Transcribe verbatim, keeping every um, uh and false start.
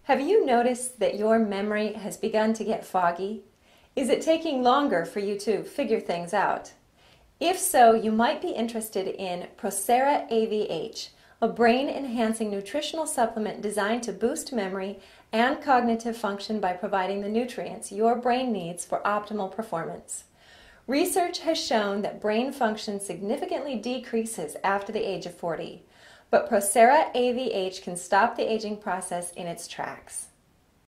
Have you noticed that your memory has begun to get foggy? Is it taking longer for you to figure things out? If so, you might be interested in Procera A V H, a brain-enhancing nutritional supplement designed to boost memory and cognitive function by providing the nutrients your brain needs for optimal performance. Research has shown that brain function significantly decreases after the age of forty, but Procera A V H can stop the aging process in its tracks.